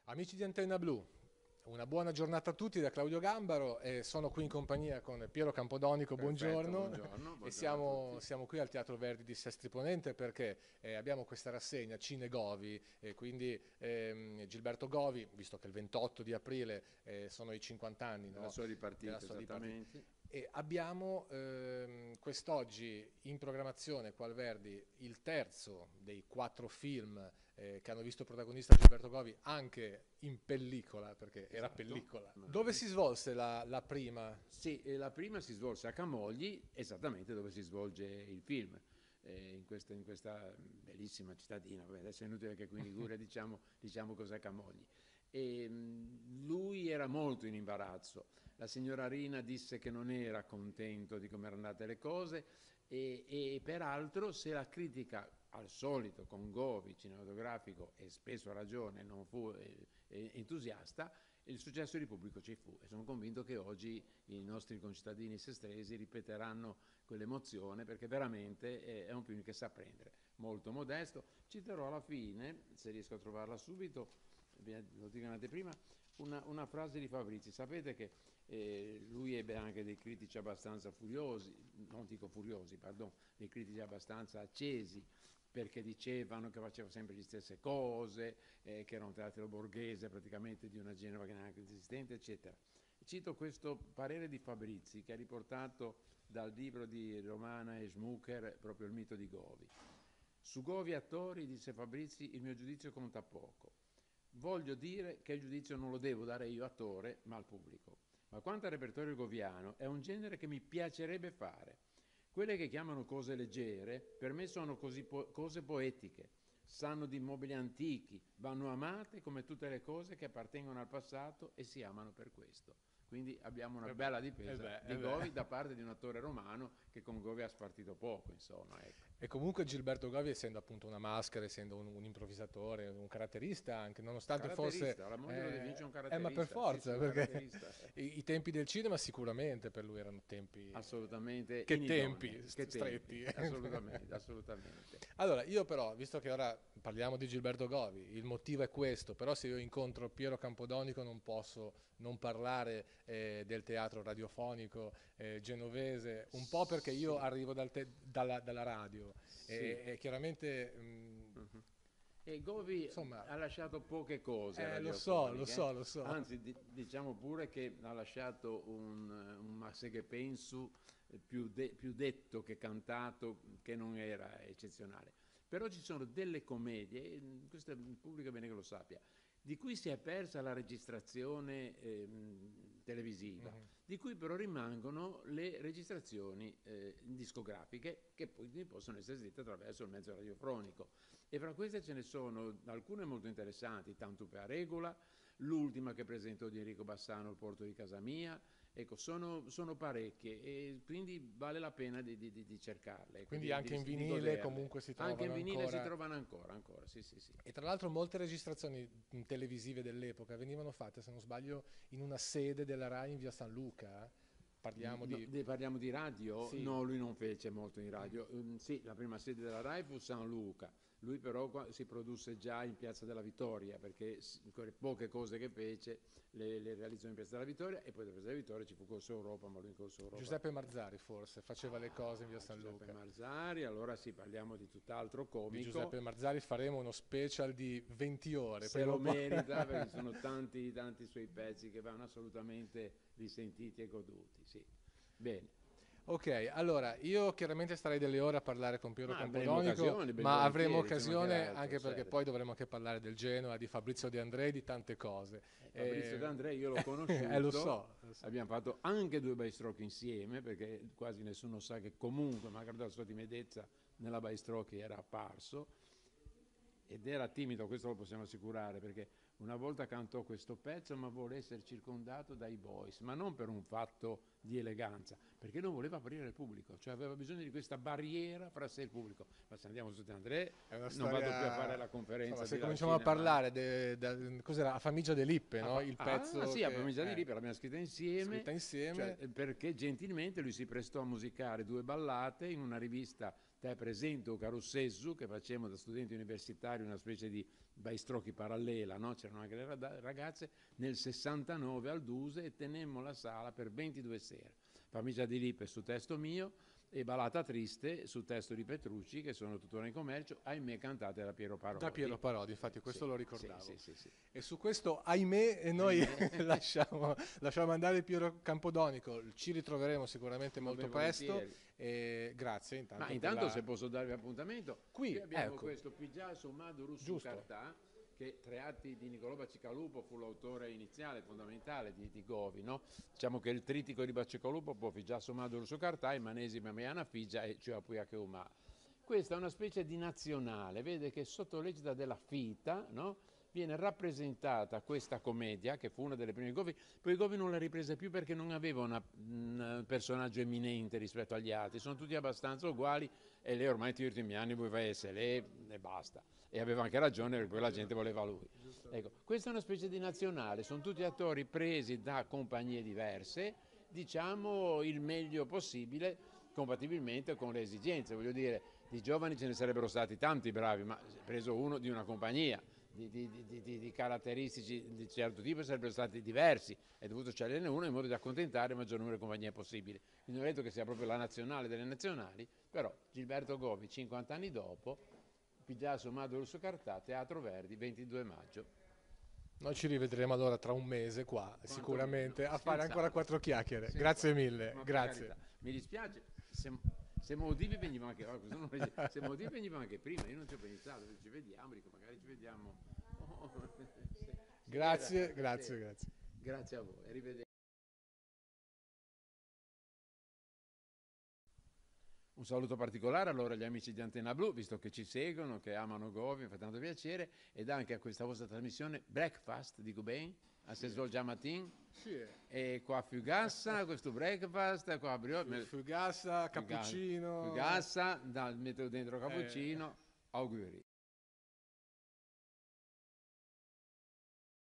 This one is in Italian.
Amici di Antenna Blu, una buona giornata a tutti da Claudio Gambaro e sono qui in compagnia con Piero Campodonico, Perfetto, buongiorno, buongiorno, e buongiorno a siamo, tutti. siamo qui al Teatro Verdi di Sestri Ponente perché abbiamo questa rassegna Cine Govi e quindi Gilberto Govi, visto che il 28 di aprile sono i 50 anni, Della no, sua della ripartita, sua dipartita. esattamente. E abbiamo quest'oggi in programmazione qua al Verdi il terzo dei quattro film che hanno visto protagonista Gilberto Govi anche in pellicola, perché era Esatto. pellicola. Dove si svolse la prima? Sì, e la prima si svolse a Camogli, esattamente dove si svolge il film, in questa bellissima cittadina. Vabbè, adesso è inutile che qui in Liguria diciamo cos'è Camogli. Lui era molto in imbarazzo. La signora Rina disse che non era contento di come erano andate le cose e peraltro se la critica al solito con Govi cinematografico e spesso ha ragione non fu entusiasta, il successo di pubblico ci fu e sono convinto che oggi i nostri concittadini sestresi ripeteranno quell'emozione perché veramente è un film che sa prendere, molto modesto. Citerò alla fine, se riesco a trovarla subito, lo dico in anteprima, una frase di Fabrizi. Sapete che lui ebbe anche dei critici abbastanza furiosi, non dico furiosi, pardon, dei critici abbastanza accesi perché dicevano che faceva sempre le stesse cose, che era un teatro borghese praticamente di una Genova che neanche esistente, eccetera. Cito questo parere di Fabrizi che ha riportato dal libro di Romana e Schmucker, proprio il mito di Govi. Su Govi attori, disse Fabrizi, il mio giudizio conta poco. Voglio dire che il giudizio non lo devo dare io attore, ma al pubblico. Ma quanto al repertorio goviano, è un genere che mi piacerebbe fare. Quelle che chiamano cose leggere, per me sono cose poetiche, sanno di immobili antichi, vanno amate come tutte le cose che appartengono al passato e si amano per questo. Quindi abbiamo una Eh beh, bella eh difesa beh, di eh beh. Govi da parte di un attore romano che con Govi ha spartito poco, insomma, ecco. E comunque Gilberto Govi, essendo appunto una maschera, essendo un improvvisatore, un caratterista anche, nonostante forse... Caratterista, la moglie lo definisce un ma per caratterista, sì, sì, forza, un perché caratterista. i tempi del cinema sicuramente per lui erano tempi... Assolutamente Che tempi inidonei, che tempi, stretti. assolutamente, assolutamente. Allora, io però, visto che ora parliamo di Gilberto Govi, il motivo è questo, però se io incontro Piero Campodonico non posso non parlare del teatro radiofonico genovese, un po' perché io Sì, arrivo dalla radio sì. e chiaramente, Mhm. E Govi insomma, ha lasciato poche cose lo so, lo radiofoniche, so, lo so. anzi diciamo pure che ha lasciato un Masse che pensu più detto che cantato, che non era eccezionale. Però ci sono delle commedie, e questo il pubblico è bene che lo sappia, di cui si è persa la registrazione televisiva, Mhm. di cui però rimangono le registrazioni discografiche che poi possono essere sentite attraverso il mezzo radiofonico. E fra queste ce ne sono alcune molto interessanti, tanto per regola, l'ultima che presentò di Enrico Bassano, Il porto di casa mia, ecco, sono parecchie e quindi vale la pena di cercarle, ecco, Quindi anche in di vinile goderle. comunque si Anche in trovano vinile si ancora. trovano ancora, sì, sì, sì. E tra l'altro molte registrazioni televisive dell'epoca venivano fatte, se non sbaglio, in una sede della Rai in via San Luca. Parliamo No, di... parliamo di radio? Sì. No, lui non fece molto in radio. Sì, la prima sede della RAI fu San Luca. Lui però si produsse già in Piazza della Vittoria, perché quelle poche cose che fece le realizzò in Piazza della Vittoria e poi da Piazza della Vittoria ci fu Corso Europa, ma lui in Corso Europa. Giuseppe Marzari forse faceva le cose in via San Giuseppe Luca. Marzari, allora sì, parliamo di tutt'altro Di Giuseppe comico. Marzari faremo uno special di 20 ore, Se prima o lo poi. merita perché ci sono tanti suoi pezzi che vanno assolutamente risentiti e goduti, sì. Bene. Ok, allora io chiaramente starei delle ore a parlare con Piero Ma avremo Campodonico, occasione, ben ma avremo volentieri, ci mancherà occasione altro, anche perché certo. poi dovremo anche parlare del Genoa, di Fabrizio De André, di tante cose. Fabrizio D'Andrea io l'ho Lo conosciuto, so, lo so. abbiamo fatto anche due bystroche insieme, perché quasi nessuno sa che comunque, malgrado la sua timidezza, nella bystroche era apparso ed era timido, questo lo possiamo assicurare, perché una volta cantò questo pezzo, ma vuole essere circondato dai boys, ma non per un fatto di eleganza, perché non voleva aprire il pubblico, cioè aveva bisogno di questa barriera fra sé e il pubblico. Ma se andiamo su De André, È una non vado più a fare storia... la Insomma, conferenza se di là cominciamo a cinema. parlare, cos'era? A Famiglia de Lippe, no? Il pezzo Sì, a che Parmigiani di è Ripa l'abbiamo scritta insieme, scritta insieme. cioè, perché gentilmente lui si prestò a musicare due ballate in una rivista te presento Carussessu, che facevamo da studenti universitari una specie di baistrocchi parallela, no? C'erano anche le ragazze, nel 69 al Duse, e tenemmo la sala per 22 sere. Famiglia di Lippe su testo mio e Ballata Triste su testo di Petrucci, che sono tuttora in commercio, ahimè cantate da Piero Parodi. Da Piero Parodi, infatti questo Sì, lo ricordavo. sì. E su questo, ahimè, noi lasciamo andare Piero Campodonico, ci ritroveremo sicuramente molto presto. E grazie intanto. Ma intanto se posso darvi appuntamento, qui abbiamo ecco. questo Pigiasso Maduru su Cartà, che Tre atti di Nicolò Bacicalupo fu l'autore iniziale, fondamentale di Govi, no? Diciamo che il trittico di Bacicalupo può Pigiasso Maduru su Cartà, Manesima Meana Figia e cioè Puia che Umà. Questa è una specie di nazionale, vede che sotto l'egida della Fita, no? Viene rappresentata questa commedia, che fu una delle prime di Govi, poi Govi non la riprese più perché non aveva un personaggio eminente rispetto agli altri, sono tutti abbastanza uguali e lei ormai ti ultimi anni voleva essere lei e basta. E aveva anche ragione perché poi la gente voleva lui. Ecco, questa è una specie di nazionale, sono tutti attori presi da compagnie diverse, diciamo il meglio possibile, compatibilmente con le esigenze. Voglio dire, di giovani ce ne sarebbero stati tanti bravi, ma preso uno di una compagnia, di caratteristici di certo tipo sarebbero stati diversi, è dovuto sceglierne uno in modo da accontentare il maggior numero di compagnie possibile. Quindi non ho detto che sia proprio la nazionale delle nazionali, però Gilberto Govi 50 anni dopo, Pigiasso Maduro su Cartà, Teatro Verdi, 22 maggio. Noi ci rivedremo allora tra un mese qua, sicuramente, a fare ancora 4 chiacchiere. Senza. Grazie mille, grazie. Carità. Mi dispiace, se Modivi veniva anche, se Modivi veniva anche prima, io non ci ho pensato, ci vediamo, dico magari ci vediamo. Grazie. Grazie a voi, arrivederci. Un saluto particolare allora agli amici di Antenna Blu, visto che ci seguono, che amano Govi, mi fa tanto piacere, ed anche a questa vostra trasmissione Breakfast, dico bene, a se svolge mattin, e qua Fugassa, questo breakfast, qua Fugassa, cappuccino. Fugassa, metto dentro cappuccino, auguri.